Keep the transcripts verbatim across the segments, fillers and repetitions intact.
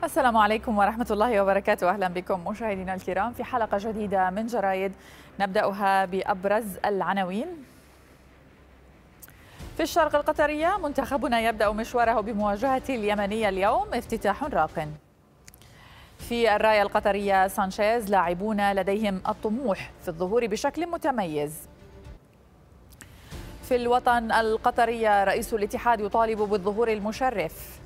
السلام عليكم ورحمة الله وبركاته. أهلا بكم مشاهدينا الكرام في حلقة جديدة من جرايد نبدأها بأبرز العناوين. في الشرق القطرية منتخبنا يبدأ مشواره بمواجهة اليمنية اليوم، افتتاح راق. في الراية القطرية سانشيز لاعبون لديهم الطموح في الظهور بشكل متميز. في الوطن القطرية رئيس الاتحاد يطالب بالظهور المشرف.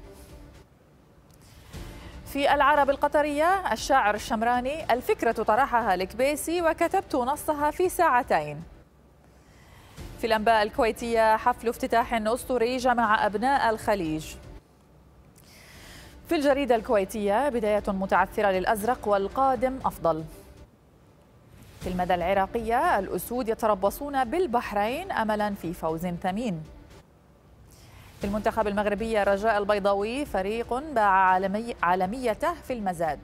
في العرب القطرية الشاعر الشمراني الفكرة طرحها الكبيسي وكتبت نصها في ساعتين. في الأنباء الكويتية حفل افتتاح أسطوري جمع أبناء الخليج. في الجريدة الكويتية بداية متعثرة للأزرق والقادم أفضل. في المدى العراقية الأسود يتربصون بالبحرين أملا في فوز ثمين. في المنتخب المغربي رجاء البيضاوي فريق باع عالمي عالميته في المزاد.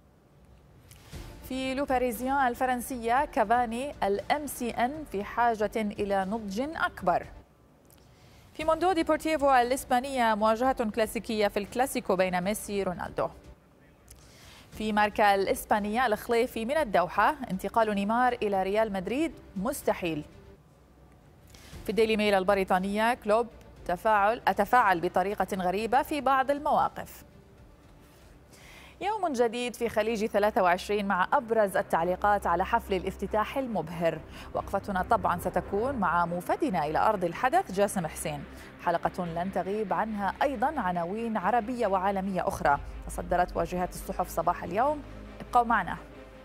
في لو باريزيان الفرنسية كافاني الام سي ان في حاجة إلى نضج أكبر. في موندو ديبورتيفو الإسبانية مواجهة كلاسيكية في الكلاسيكو بين ميسي ورونالدو. في ماركا الإسبانية الخليفي من الدوحة انتقال نيمار إلى ريال مدريد مستحيل. في الديلي ميل البريطانية كلوب تفاعل أتفاعل بطريقة غريبة في بعض المواقف. يوم جديد في خليج ثلاثة وعشرين مع أبرز التعليقات على حفل الافتتاح المبهر. وقفتنا طبعا ستكون مع موفدنا إلى أرض الحدث جاسم حسين. حلقة لن تغيب عنها أيضا عناوين عربية وعالمية أخرى تصدرت واجهات الصحف صباح اليوم. ابقوا معنا.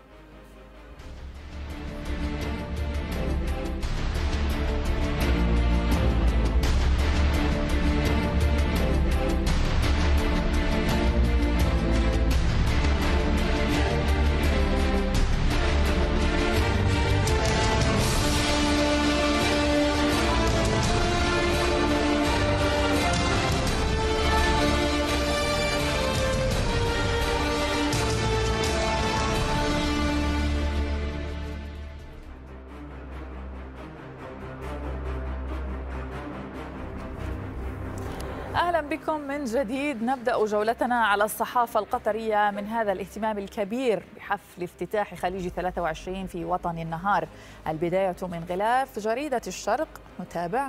أهلا بكم من جديد. نبدأ جولتنا على الصحافة القطرية من هذا الاهتمام الكبير بحفل افتتاح خليج ثلاثة وعشرين في وطن النهار. البداية من غلاف جريدة الشرق، نتابع.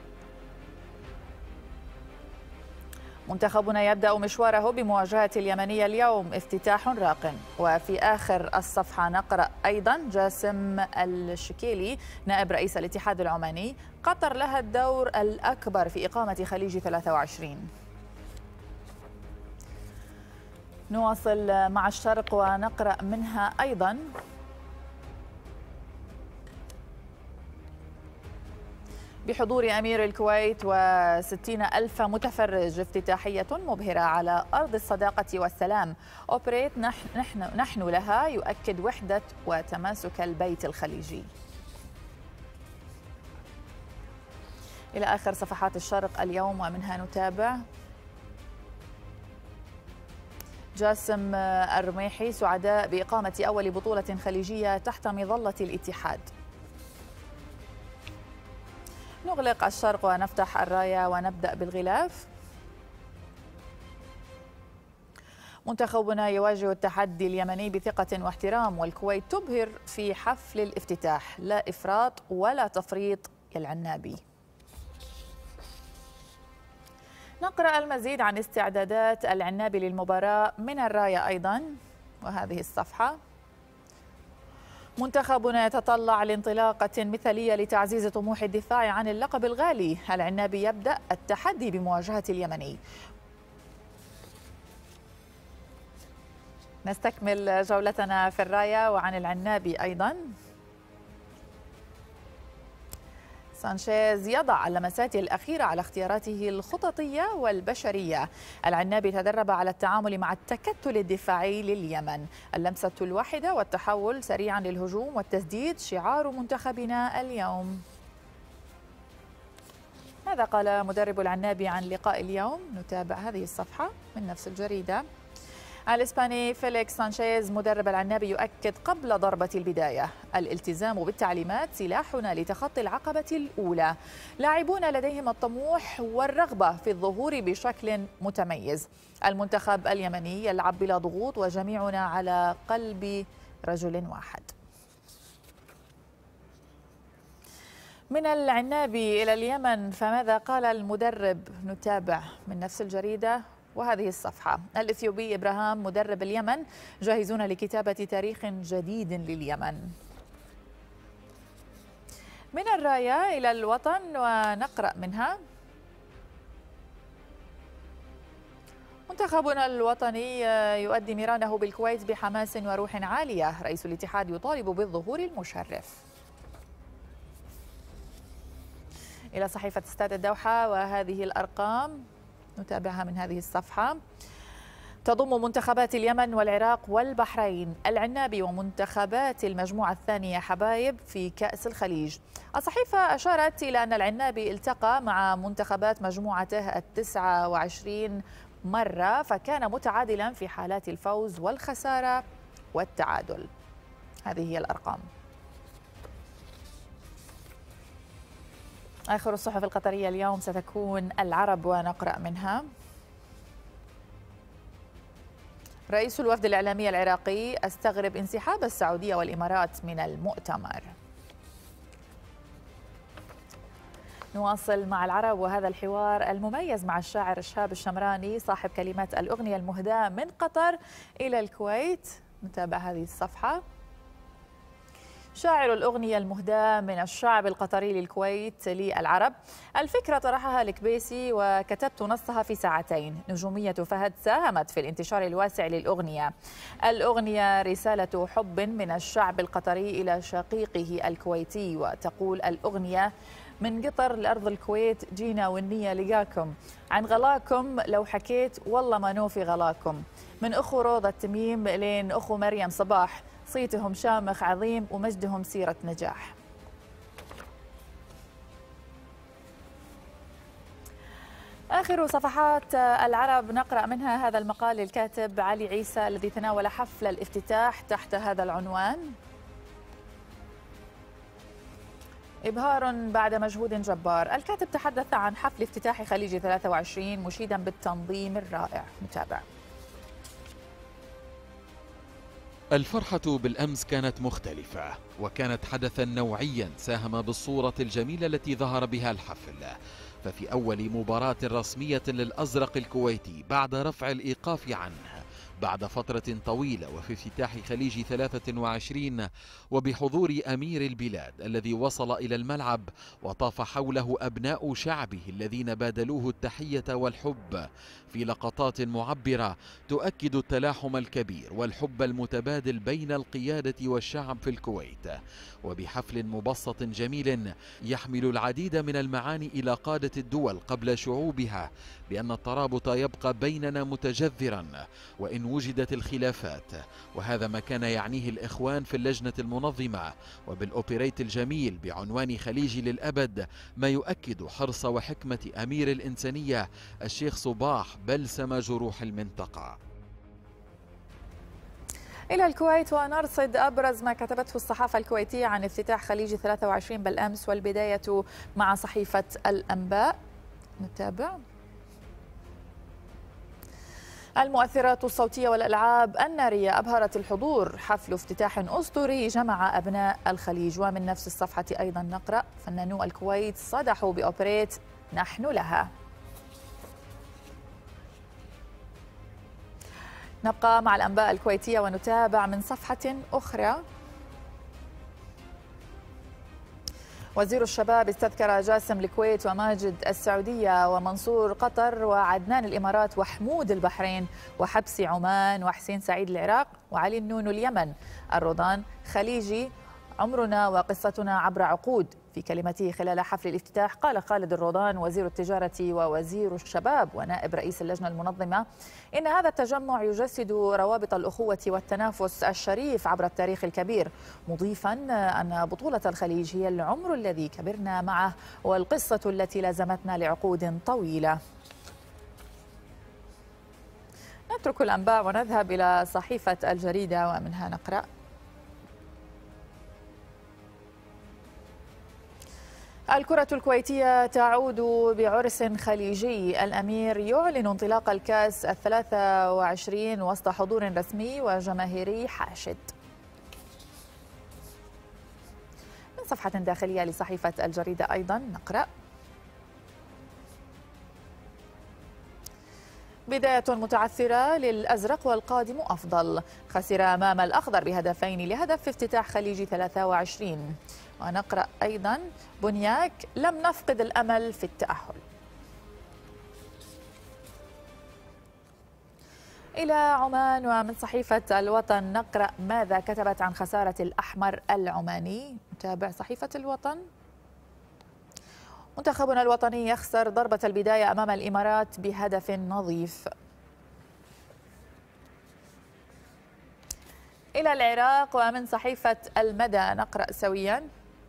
منتخبنا يبدأ مشواره بمواجهة اليمنية اليوم، افتتاح راق. وفي آخر الصفحة نقرأ أيضا جاسم الشكيلي نائب رئيس الاتحاد العماني قطر لها الدور الأكبر في إقامة خليج ثلاثة وعشرين. نواصل مع الشرق ونقرأ منها أيضا بحضور أمير الكويت وستين ألف متفرج افتتاحية مبهرة على أرض الصداقة والسلام. أوبريت نحن, نحن لها يؤكد وحدة وتماسك البيت الخليجي. إلى آخر صفحات الشرق اليوم ومنها نتابع جاسم الرميحي سعداء بإقامة أول بطولة خليجية تحت مظلة الاتحاد. نغلق الشرق ونفتح الراية ونبدأ بالغلاف. منتخبنا يواجه التحدي اليمني بثقة واحترام، والكويت تبهر في حفل الافتتاح، لا إفراط ولا تفريط يا العنابي. نقرأ المزيد عن استعدادات العنابي للمباراة من الراية أيضا وهذه الصفحة. منتخبنا يتطلع لانطلاقة مثالية لتعزيز طموح الدفاع عن اللقب الغالي. العنابي يبدأ التحدي بمواجهة اليمني. نستكمل جولتنا في الراية وعن العنابي أيضا. سانشيز يضع اللمسات الأخيرة على اختياراته الخططية والبشرية. العنابي تدرب على التعامل مع التكتل الدفاعي لليمن. اللمسة الواحدة والتحول سريعا للهجوم والتسديد شعار منتخبنا اليوم. ماذا قال مدرب العنابي عن لقاء اليوم؟ نتابع هذه الصفحة من نفس الجريدة. الإسباني فيليكس سانشيز مدرب العنابي يؤكد قبل ضربة البداية: الالتزام بالتعليمات سلاحنا لتخطي العقبة الأولى. لاعبون لديهم الطموح والرغبة في الظهور بشكل متميز. المنتخب اليمني يلعب بلا ضغوط وجميعنا على قلب رجل واحد. من العنابي إلى اليمن، فماذا قال المدرب؟ نتابع من نفس الجريدة وهذه الصفحة. الإثيوبي إبراهام مدرب اليمن جاهزون لكتابة تاريخ جديد لليمن. من الراية إلى الوطن ونقرأ منها: منتخبنا الوطني يؤدي ميرانه بالكويت بحماس وروح عالية. رئيس الاتحاد يطالب بالظهور المشرف. إلى صحيفة استاد الدوحة وهذه الأرقام نتابعها من هذه الصفحة. تضم منتخبات اليمن والعراق والبحرين العنابي ومنتخبات المجموعة الثانية حبايب في كأس الخليج. الصحيفة أشارت إلى أن العنابي التقى مع منتخبات مجموعته التسعة وعشرين مرة، فكان متعادلا في حالات الفوز والخسارة والتعادل. هذه هي الأرقام. آخر الصحف القطرية اليوم ستكون العرب ونقرأ منها: رئيس الوفد الإعلامي العراقي: أستغرب انسحاب السعودية والإمارات من المؤتمر. نواصل مع العرب وهذا الحوار المميز مع الشاعر شهاب الشمراني صاحب كلمات الأغنية المهداة من قطر إلى الكويت. نتابع هذه الصفحة. شاعر الأغنية المهداة من الشعب القطري للكويت للعرب: الفكرة طرحها الكبيسي وكتبت نصها في ساعتين. نجومية فهد ساهمت في الانتشار الواسع للأغنية. الأغنية رسالة حب من الشعب القطري إلى شقيقه الكويتي. وتقول الأغنية: من قطر لأرض الكويت جينا والنية لقاكم، عن غلاكم لو حكيت والله ما نوفي غلاكم. من أخو روضة تميم لين أخو مريم صباح، صيتهم شامخ عظيم ومجدهم سيرة نجاح. آخر صفحات العرب نقرأ منها هذا المقال للكاتب علي عيسى الذي تناول حفل الافتتاح تحت هذا العنوان: إبهار بعد مجهود جبار. الكاتب تحدث عن حفل افتتاح خليج ثلاثة وعشرين مشيدا بالتنظيم الرائع. نتابع. الفرحة بالأمس كانت مختلفة، وكانت حدثا نوعيا ساهم بالصورة الجميلة التي ظهر بها الحفل. ففي أول مباراة رسمية للأزرق الكويتي بعد رفع الإيقاف عنه بعد فترة طويلة، وفي افتتاح خليج ثلاثة وعشرين وبحضور أمير البلاد الذي وصل إلى الملعب وطاف حوله أبناء شعبه الذين بادلوه التحية والحب في لقطات معبرة تؤكد التلاحم الكبير والحب المتبادل بين القيادة والشعب في الكويت. وبحفل مبسط جميل يحمل العديد من المعاني إلى قادة الدول قبل شعوبها بأن الترابط يبقى بيننا متجذرا وإن وجدت الخلافات، وهذا ما كان يعنيه الإخوان في اللجنة المنظمة. وبالأوبريت الجميل بعنوان خليجي للأبد ما يؤكد حرص وحكمة أمير الإنسانية الشيخ صباح بلسم جروح المنطقة. إلى الكويت ونرصد أبرز ما كتبته الصحافة الكويتية عن افتتاح خليج ثلاثة وعشرين بالأمس، والبداية مع صحيفة الأنباء. نتابع. المؤثرات الصوتية والألعاب النارية أبهرت الحضور. حفل افتتاح أسطوري جمع أبناء الخليج. ومن نفس الصفحة أيضا نقرأ: فنانو الكويت صدحوا بأوبريت نحن لها. نبقى مع الأنباء الكويتية ونتابع من صفحة أخرى. وزير الشباب استذكر جاسم الكويت وماجد السعودية ومنصور قطر وعدنان الإمارات وحمود البحرين وحبسي عمان وحسين سعيد العراق وعلي النون اليمن. الروضان خليجي عمرنا وقصتنا عبر عقود. في كلمته خلال حفل الافتتاح قال خالد الروضان وزير التجارة ووزير الشباب ونائب رئيس اللجنة المنظمة إن هذا التجمع يجسد روابط الأخوة والتنافس الشريف عبر التاريخ الكبير، مضيفا أن بطولة الخليج هي العمر الذي كبرنا معه والقصة التي لازمتنا لعقود طويلة. نترك الأنباء ونذهب إلى صحيفة الجريدة ومنها نقرأ: الكرة الكويتية تعود بعرس خليجي، الأمير يعلن انطلاق الكأس الثلاثة وعشرين وسط حضور رسمي وجماهيري حاشد. من صفحة داخلية لصحيفة الجريدة أيضا نقرأ: بداية متعثرة للأزرق والقادم أفضل، خسر أمام الأخضر بهدفين لهدف في افتتاح خليجي ثلاثة وعشرين. ونقرأ أيضا: بنياك لم نفقد الأمل في التأهل. إلى عمان ومن صحيفة الوطن نقرأ ماذا كتبت عن خسارة الأحمر العماني. نتابع صحيفة الوطن: منتخبنا الوطني يخسر ضربة البداية أمام الإمارات بهدف نظيف. إلى العراق ومن صحيفة المدى نقرأ سويا: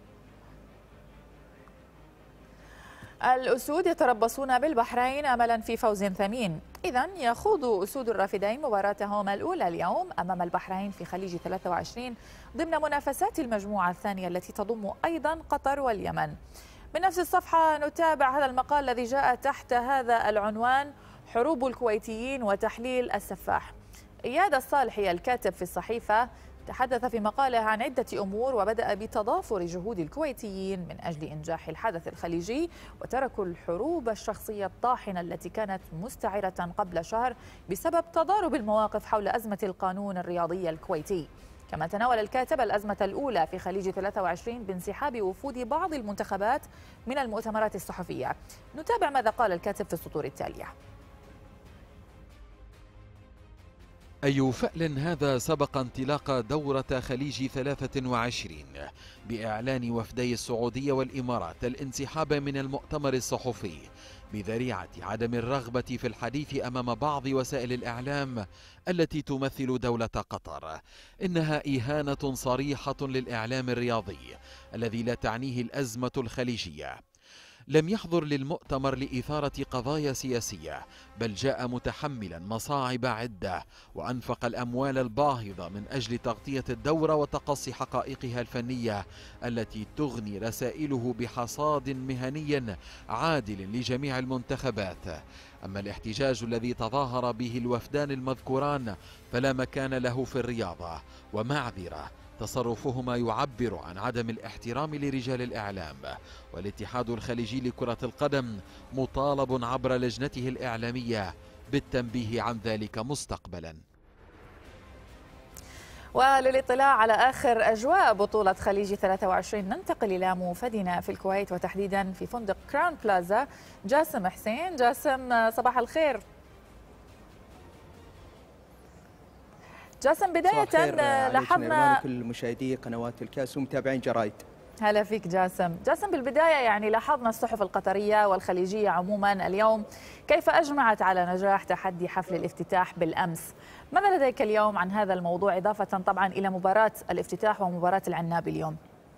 الأسود يتربصون بالبحرين أملا في فوز ثمين. إذن يخوض أسود الرافدين مباراتهم الأولى اليوم أمام البحرين في خليج ثلاثة وعشرين ضمن منافسات المجموعة الثانية التي تضم أيضا قطر واليمن. من نفس الصفحة نتابع هذا المقال الذي جاء تحت هذا العنوان: حروب الكويتيين وتحليل السفاح. إياد الصالحي الكاتب في الصحيفة تحدث في مقاله عن عدة أمور، وبدأ بتضافر جهود الكويتيين من أجل إنجاح الحدث الخليجي، وتركوا الحروب الشخصية الطاحنة التي كانت مستعرة قبل شهر بسبب تضارب المواقف حول أزمة القانون الرياضي الكويتي. كما تناول الكاتب الأزمة الأولى في خليج ثلاثة وعشرين بانسحاب وفود بعض المنتخبات من المؤتمرات الصحفية. نتابع ماذا قال الكاتب في السطور التالية. أي فأل هذا سبق انطلاق دورة خليج ثلاثة وعشرين بإعلان وفدي السعودية والإمارات الانسحاب من المؤتمر الصحفي بذريعة عدم الرغبة في الحديث أمام بعض وسائل الإعلام التي تمثل دولة قطر. إنها إهانة صريحة للإعلام الرياضي الذي لا تعنيه الأزمة الخليجية. لم يحضر للمؤتمر لإثارة قضايا سياسية، بل جاء متحملا مصاعب عدة وأنفق الأموال الباهظة من أجل تغطية الدورة وتقصي حقائقها الفنية التي تغني رسائله بحصاد مهني عادل لجميع المنتخبات. أما الاحتجاج الذي تظاهر به الوفدان المذكوران فلا مكان له في الرياضة، ومعذرة تصرفهما يعبر عن عدم الاحترام لرجال الإعلام. والاتحاد الخليجي لكرة القدم مطالب عبر لجنته الإعلامية بالتنبيه عن ذلك مستقبلا. وللاطلاع على آخر أجواء بطولة خليج ثلاثة وعشرين ننتقل إلى موفدنا في الكويت، وتحديدا في فندق كراون بلازا جاسم حسين. جاسم صباح الخير. جاسم بداية لاحظنا كل مشاهدي قنوات الكاس ومتابعين جرايد. هلا فيك جاسم. جاسم بالبداية يعني لاحظنا الصحف القطرية والخليجية عموما اليوم كيف أجمعت على نجاح تحدي حفل الافتتاح بالأمس. ماذا لديك اليوم عن هذا الموضوع إضافة طبعا إلى مباراة الافتتاح ومباراة العناب اليوم؟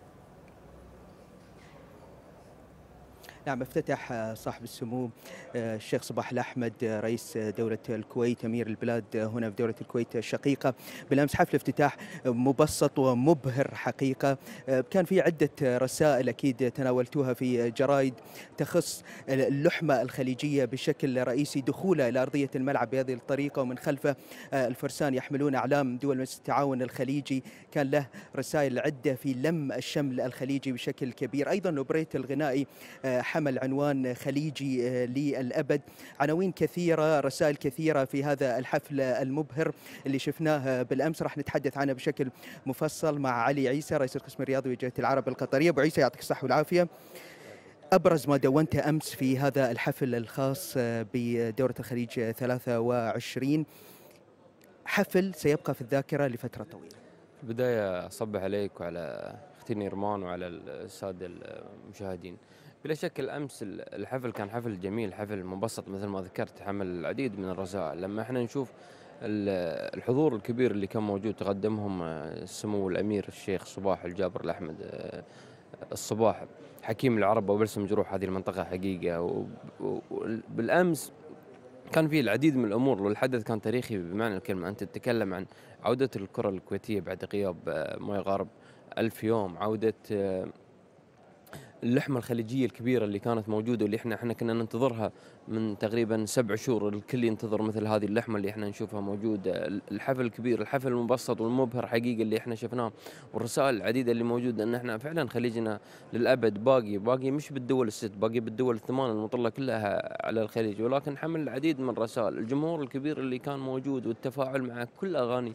نعم، افتتح صاحب السمو الشيخ صباح الأحمد رئيس دولة الكويت أمير البلاد هنا في دولة الكويت الشقيقة بالأمس حفل افتتاح مبسط ومبهر حقيقة. كان في عدة رسائل أكيد تناولتوها في جرائد تخص اللحمة الخليجية بشكل رئيسي، دخوله إلى أرضية الملعب بهذه الطريقة ومن خلفه الفرسان يحملون أعلام دول مجلس التعاون الخليجي. كان له رسائل عدة في لم الشمل الخليجي بشكل كبير. أيضا الأوبريت الغنائي حمل عنوان خليجي للأبد. عناوين كثيرة، رسائل كثيرة في هذا الحفل المبهر اللي شفناه بالأمس. راح نتحدث عنه بشكل مفصل مع علي عيسى رئيس القسم الرياضي بجهة العرب القطرية. أبو عيسى يعطيك الصحة والعافية. أبرز ما دونته أمس في هذا الحفل الخاص بدورة الخليج ثلاثة وعشرين، حفل سيبقى في الذاكرة لفترة طويلة. في البداية أصبح عليك وعلى أختي نيرمان وعلى السادة المشاهدين. بلا شك الأمس الحفل كان حفل جميل، حفل مبسط مثل ما ذكرت، حمل العديد من الرسائل. لما احنا نشوف الحضور الكبير اللي كان موجود تقدمهم السمو الأمير الشيخ صباح الجابر الأحمد الصباح حكيم العرب وبلسم جروح هذه المنطقة حقيقة. وبالأمس كان في العديد من الامور، والحدث كان تاريخي بمعنى الكلمه. انت تتكلم عن عوده الكره الكويتيه بعد غياب ما يقارب ألف يوم، عوده اللحمة الخليجية الكبيرة اللي كانت موجودة واللي احنا احنا كنا ننتظرها من تقريبا سبع شهور. الكل ينتظر مثل هذه اللحمة اللي احنا نشوفها موجودة. الحفل الكبير، الحفل المبسط والمبهر حقيقة اللي احنا شفناه، والرسائل العديدة اللي موجودة ان احنا فعلا خليجنا للأبد باقي باقي مش بالدول الست، باقي بالدول الثمان المطلة كلها على الخليج، ولكن حمل العديد من الرسائل. الجمهور الكبير اللي كان موجود والتفاعل مع كل أغاني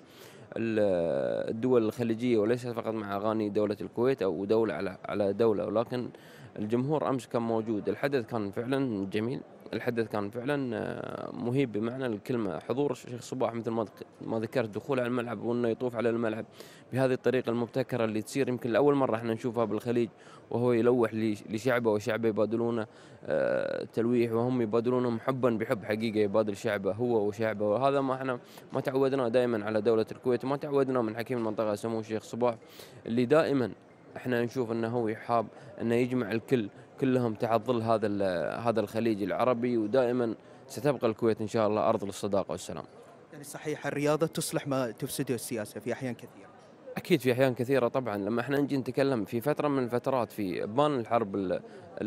الدول الخليجية وليس فقط مع أغاني دولة الكويت أو دولة على على دولة، ولكن الجمهور أمس كان موجود. الحدث كان فعلا جميل، الحدث كان فعلا مهيب بمعنى الكلمة. حضور الشيخ صباح مثل ما ذكرت، دخول على الملعب وأنه يطوف على الملعب بهذه الطريقة المبتكرة اللي تصير يمكن لأول مرة احنا نشوفها بالخليج، وهو يلوح لشعبه وشعبه يبادلونه تلويح، وهم يبادلونهم حبا بحب حقيقة، يبادل شعبه هو وشعبه. وهذا ما احنا ما تعودنا دائما على دولة الكويت، وما تعودنا من حكيم المنطقة سمو الشيخ صباح اللي دائما احنا نشوف انه هو يحاب انه يجمع الكل كلهم تحت ظل هذا هذا الخليج العربي، ودائما ستبقى الكويت ان شاء الله ارض للصداقه والسلام. يعني صحيح الرياضه تصلح ما تفسده السياسه في احيان كثيره. اكيد في احيان كثيره طبعا. لما احنا نجي نتكلم في فتره من الفترات في ابان الحرب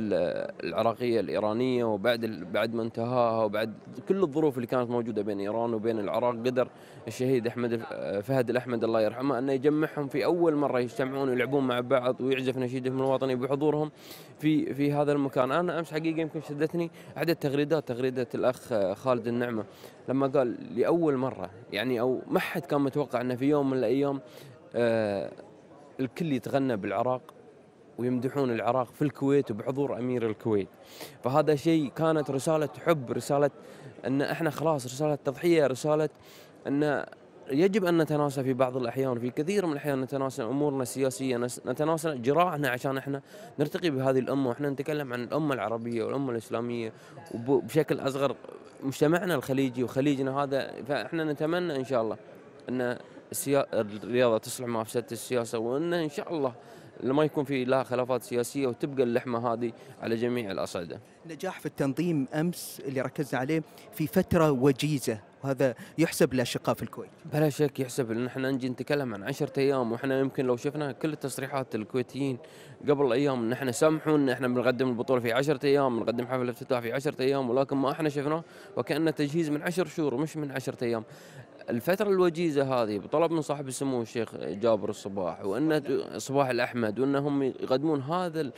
العراقيه الايرانيه، وبعد بعد ما انتهاها وبعد كل الظروف اللي كانت موجوده بين ايران وبين العراق، قدر الشهيد احمد فهد الاحمد الله يرحمه انه يجمعهم في اول مره يجتمعون ويلعبون مع بعض ويعزف نشيدهم الوطني بحضورهم في في هذا المكان. انا امس حقيقه يمكن شدتني عدد تغريدات، تغريده الاخ خالد النعمه لما قال لاول مره يعني، او ما حد كان متوقع انه في يوم من الايام آه الكل يتغنى بالعراق ويمدحون العراق في الكويت وبحضور أمير الكويت. فهذا شيء كانت رسالة حب، رسالة أن احنا خلاص، رسالة تضحية، رسالة أن يجب أن نتناسى في بعض الأحيان، في كثير من الأحيان نتناسى أمورنا السياسية، نتناسى جراحنا عشان احنا نرتقي بهذه الأمة، واحنا نتكلم عن الأمة العربية والأمة الإسلامية وبشكل أصغر مجتمعنا الخليجي وخليجنا هذا. فاحنا نتمنى إن شاء الله أن الرياضة تصلح ما أفسدت السياسة، وأن إن شاء الله لما يكون في لها خلافات سياسية وتبقى اللحمة هذه على جميع الأصعدة. نجاح في التنظيم أمس اللي ركزنا عليه في فترة وجيزة، وهذا يحسب للأشقاء في الكويت. بلا شك يحسب، لأن احنا نجي نتكلم عن عشرة أيام، وإحنا يمكن لو شفنا كل التصريحات الكويتيين قبل أيام إن احنا سامحوا إن احنا بنقدم البطولة في عشرة أيام، بنقدم حفل الافتتاح في عشرة أيام، ولكن ما احنا شفناه وكأنه تجهيز من عشر شهور مش من عشرة أيام. الفترة الوجيزة هذه بطلب من صاحب السمو الشيخ جابر الصباح وأن صباح الأحمد، وأنهم يقدمون هذا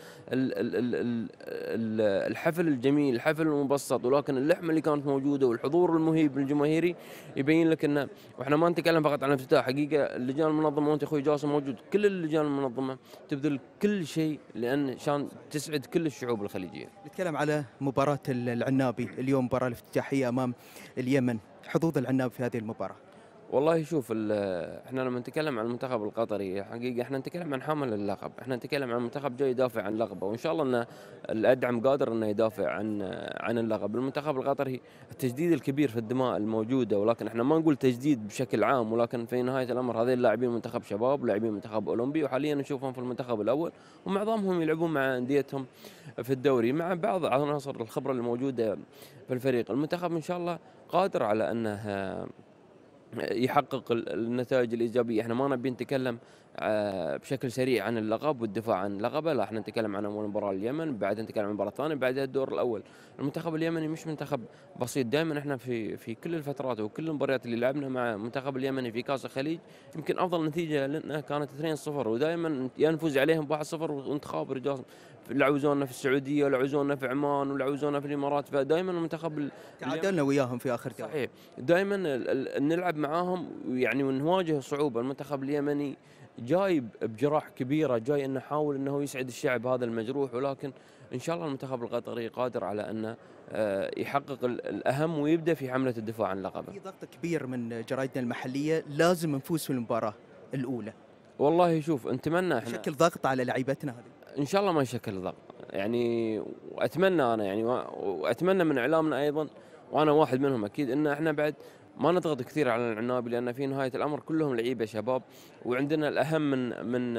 الحفل الجميل، الحفل المبسط، ولكن اللحمة اللي كانت موجودة والحضور المهيب الجماهيري يبين لك أنه، وإحنا ما نتكلم فقط عن الافتتاح، حقيقة اللجان المنظمة وأنت أخوي جاسم موجود، كل اللجان المنظمة تبذل كل شيء لأن شان تسعد كل الشعوب الخليجية. نتكلم على مباراة العنابي اليوم، مباراة الافتتاحية أمام اليمن، حظوظ العناب في هذه المباراة. والله شوف، احنا لما نتكلم عن المنتخب القطري حقيقه احنا نتكلم عن حامل اللقب، احنا نتكلم عن منتخب جاي يدافع عن لقبه، وان شاء الله ان الادعم قادر انه يدافع عن عن اللقب. المنتخب القطري التجديد الكبير في الدماء الموجوده، ولكن احنا ما نقول تجديد بشكل عام، ولكن في نهايه الامر هذين اللاعبين منتخب شباب ولاعبين منتخب اولمبي، وحاليا نشوفهم في المنتخب الاول، ومعظمهم يلعبون مع انديتهم في الدوري مع بعض عناصر الخبره الموجوده في الفريق. المنتخب ان شاء الله قادر على انه يحقق النتائج الإيجابية. احنا ما نبي نتكلم بشكل سريع عن اللقب والدفاع عن لقبه، لا احنا نتكلم عن اول مباراة اليمن، بعد نتكلم عن المباراة الثانية، بعدها الدور الأول. المنتخب اليمني مش منتخب بسيط، دائما احنا في في كل الفترات وكل المباريات اللي لعبنا مع المنتخب اليمني في كأس الخليج يمكن أفضل نتيجة لنا كانت اثنين صفر، ودائما ينفوز عليهم واحد صفر وانت خابر جاسم. لعوزونا في السعودية ولعوزونا في عمان ولعوزونا في الإمارات، فدائما المنتخب تعادلنا وياهم في آخر دوري. صحيح، دائما نلعب معاهم يعني ونواجه صعوبة. المنتخب اليمني جاي بجراح كبيرة، جاي انه يحاول انه يسعد الشعب هذا المجروح، ولكن ان شاء الله المنتخب القطري قادر على انه يحقق الاهم ويبدا في حملة الدفاع عن لقبه. في ضغط كبير من جرايدنا المحلية، لازم نفوز في المباراة الأولى. والله شوف، نتمنى احنا يشكل ضغط على لعيبتنا هذه. ان شاء الله ما يشكل ضغط يعني، واتمنى انا يعني واتمنى من اعلامنا ايضا، وانا واحد منهم اكيد، ان احنا بعد ما نضغط كثير على العنابي، لان في نهايه الامر كلهم لعيبه شباب، وعندنا الاهم من من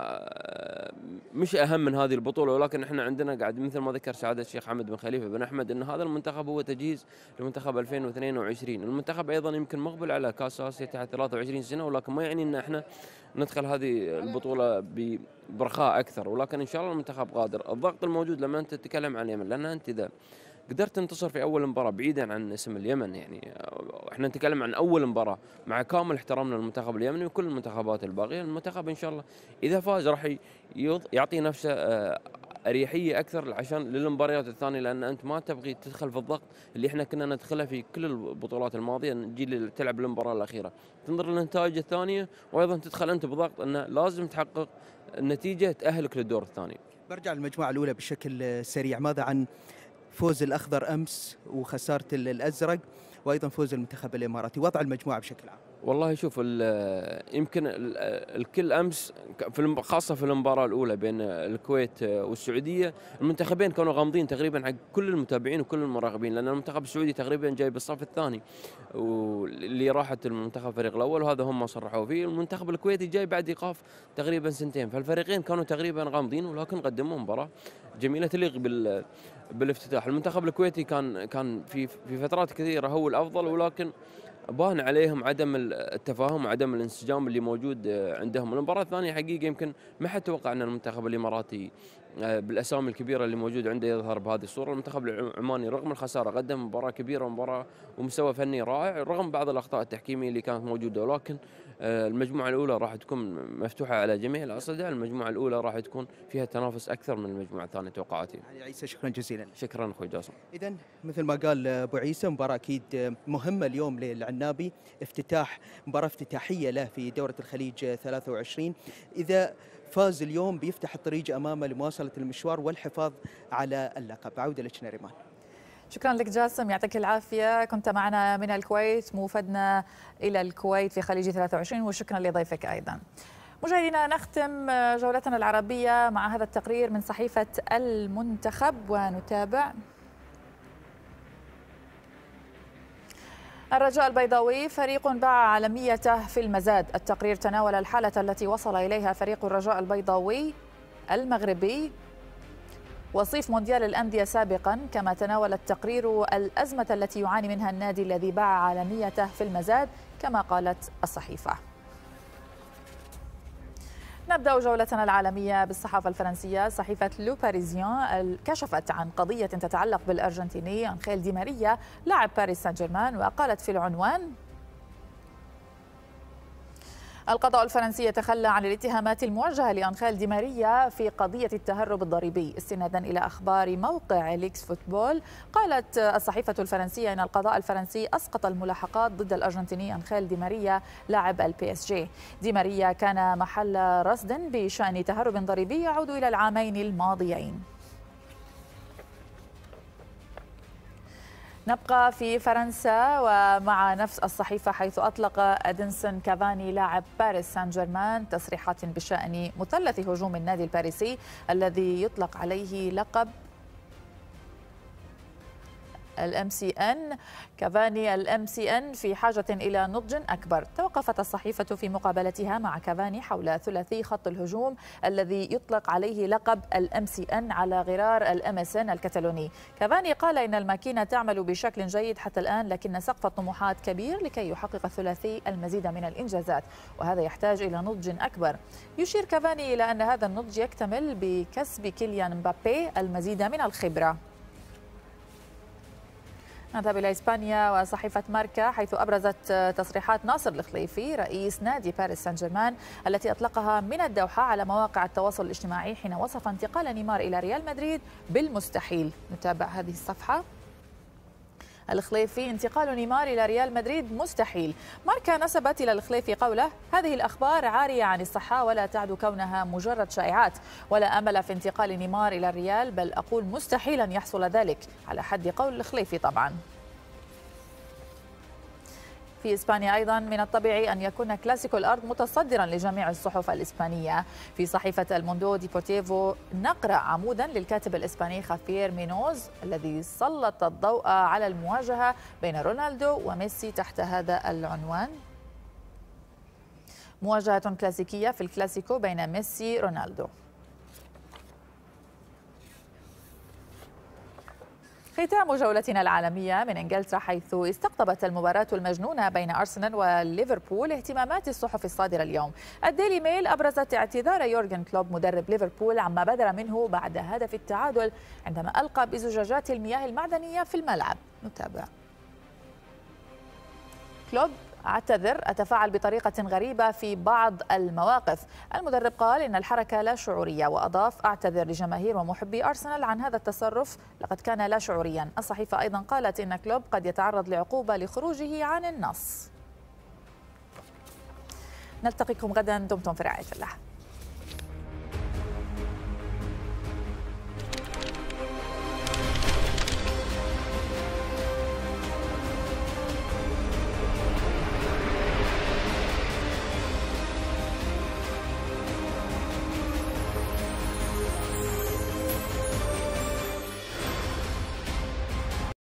مش اهم من هذه البطوله، ولكن احنا عندنا قاعد مثل ما ذكر سعاده الشيخ حمد بن خليفه بن احمد ان هذا المنتخب هو تجهيز لمنتخب ألفين واثنين وعشرين، المنتخب ايضا يمكن مقبل على كاس اسيا تحت ثلاث وعشرين سنه، ولكن ما يعني ان احنا ندخل هذه البطوله برخاء اكثر، ولكن ان شاء الله المنتخب قادر. الضغط الموجود لما انت تتكلم عن اليمن، لان انت اذا قدرت تنتصر في اول مباراه بعيدا عن اسم اليمن، يعني احنا نتكلم عن اول مباراه مع كامل احترامنا للمنتخب اليمني وكل المنتخبات الباقيه، المنتخب ان شاء الله اذا فاز راح يعطي نفسه اريحيه اكثر عشان للمباريات الثانيه، لان انت ما تبغي تدخل في الضغط اللي احنا كنا ندخله في كل البطولات الماضيه، نجي تلعب المباراه الاخيره تنظر للنتائج الثانيه، وايضا تدخل انت بضغط انه لازم تحقق النتيجه تاهلك للدور الثاني. برجع للمجموعه الاولى بشكل سريع، ماذا عن فوز الأخضر أمس وخسارة الأزرق وأيضا فوز المنتخب الإماراتي، وضع المجموعة بشكل عام؟ والله شوف يمكن الكل امس في خاصه في المباراه الاولى بين الكويت والسعوديه، المنتخبين كانوا غامضين تقريبا حق كل المتابعين وكل المراقبين، لان المنتخب السعودي تقريبا جاي بالصف الثاني واللي راحت المنتخب الفريق الاول، وهذا هم صرحوا فيه. المنتخب الكويتي جاي بعد ايقاف تقريبا سنتين، فالفريقين كانوا تقريبا غامضين، ولكن قدموا مباراه جميله تليق بال بالافتتاح. المنتخب الكويتي كان كان في في فترات كثيره هو الافضل، ولكن بان عليهم عدم التفاهم وعدم الانسجام اللي موجود عندهم. المباراه الثانيه حقيقه يمكن ما حد توقع ان المنتخب الاماراتي بالاسامي الكبيره اللي موجود عنده يظهر بهذه الصوره. المنتخب العماني رغم الخساره قدم مباراه كبيره ومباراه ومستوى فني رائع رغم بعض الاخطاء التحكيميه اللي كانت موجوده، ولكن المجموعه الاولى راح تكون مفتوحه على جميع الاصعده، المجموعه الاولى راح تكون فيها تنافس اكثر من المجموعه الثانيه توقعاتي. علي عيسى شكرا جزيلا. شكرا اخوي جاسم. اذا مثل ما قال ابو عيسى مباراه اكيد مهمه اليوم للعنابي، افتتاح مباراه افتتاحيه له في دوره الخليج ثلاثة وعشرين، اذا فاز اليوم بيفتح الطريق امامه لمواصله المشوار والحفاظ على اللقب. عوده لك نريمان. شكرا لك جاسم، يعطيك العافيه، كنت معنا من الكويت موفدنا الى الكويت في خليج ثلاثة وعشرين، وشكرا لضيفك ايضا. مشاهدينا نختم جولتنا العربيه مع هذا التقرير من صحيفه المنتخب ونتابع. الرجاء البيضاوي فريق باع عالميته في المزاد. التقرير تناول الحالة التي وصل إليها فريق الرجاء البيضاوي المغربي وصيف مونديال الأندية سابقا، كما تناول التقرير الأزمة التي يعاني منها النادي الذي باع عالميته في المزاد كما قالت الصحيفة. نبدأ جولتنا العالمية بالصحافة الفرنسية. صحيفة لو باريزيان كشفت عن قضية تتعلق بالأرجنتيني أنخيل دي ماريا لاعب باريس سان جيرمان، وقالت في العنوان: القضاء الفرنسي يتخلى عن الاتهامات الموجهة لأنخيل دي ماريا في قضية التهرب الضريبي. استنادا إلى أخبار موقع ليكس فوتبول، قالت الصحيفة الفرنسية إن القضاء الفرنسي أسقط الملاحقات ضد الأرجنتيني أنخيل دي ماريا لاعب البي اس جي. دي ماريا كان محل رصد بشأن تهرب ضريبي يعود إلى العامين الماضيين. نبقى في فرنسا ومع نفس الصحيفة، حيث أطلق أدنسون كافاني لاعب باريس سان جيرمان تصريحات بشأن مثلث هجوم النادي الباريسي الذي يطلق عليه لقب الام سي ان. كافاني الام سي ان في حاجة إلى نضج أكبر. توقفت الصحيفة في مقابلتها مع كافاني حول ثلاثي خط الهجوم الذي يطلق عليه لقب الام سي ان على غرار الام اس ان الكتالوني. كافاني قال إن الماكينة تعمل بشكل جيد حتى الآن، لكن سقف الطموحات كبير لكي يحقق الثلاثي المزيد من الإنجازات، وهذا يحتاج إلى نضج أكبر. يشير كافاني إلى أن هذا النضج يكتمل بكسب كيليان مبابي المزيد من الخبرة. نذهب إلى إسبانيا وصحيفة ماركا، حيث أبرزت تصريحات ناصر الخليفي رئيس نادي باريس سان جيرمان التي أطلقها من الدوحة على مواقع التواصل الاجتماعي حين وصف انتقال نيمار إلى ريال مدريد بالمستحيل. نتابع هذه الصفحة. الخليفي: انتقال نيمار إلى ريال مدريد مستحيل. ماركا نسبت إلى الخليفي قوله: هذه الأخبار عارية عن الصحة ولا تعد كونها مجرد شائعات، ولا أمل في انتقال نيمار إلى الريال، بل أقول مستحيل أن يحصل ذلك، على حد قول الخليفي طبعا. في إسبانيا أيضا من الطبيعي أن يكون كلاسيكو الأرض متصدرا لجميع الصحف الإسبانية. في صحيفة الموندو ديبورتيفو نقرأ عمودا للكاتب الإسباني خافير مينوز الذي سلط الضوء على المواجهة بين رونالدو وميسي تحت هذا العنوان: مواجهة كلاسيكية في الكلاسيكو بين ميسي رونالدو. ختام جولتنا العالمية من إنجلترا، حيث استقطبت المباراة المجنونة بين أرسنال وليفربول اهتمامات الصحف الصادرة اليوم. الديلي ميل أبرزت اعتذار يورغن كلوب مدرب ليفربول عما بدر منه بعد هدف التعادل عندما ألقى بزجاجات المياه المعدنية في الملعب. نتابع. كلوب: أعتذر، أتفاعل بطريقة غريبة في بعض المواقف. المدرب قال إن الحركة لا شعورية، وأضاف: أعتذر لجماهير ومحبي أرسنال عن هذا التصرف، لقد كان لا شعوريا. الصحيفة أيضا قالت إن كلوب قد يتعرض لعقوبة لخروجه عن النص. نلتقيكم غدا، دمتم في رعاية الله.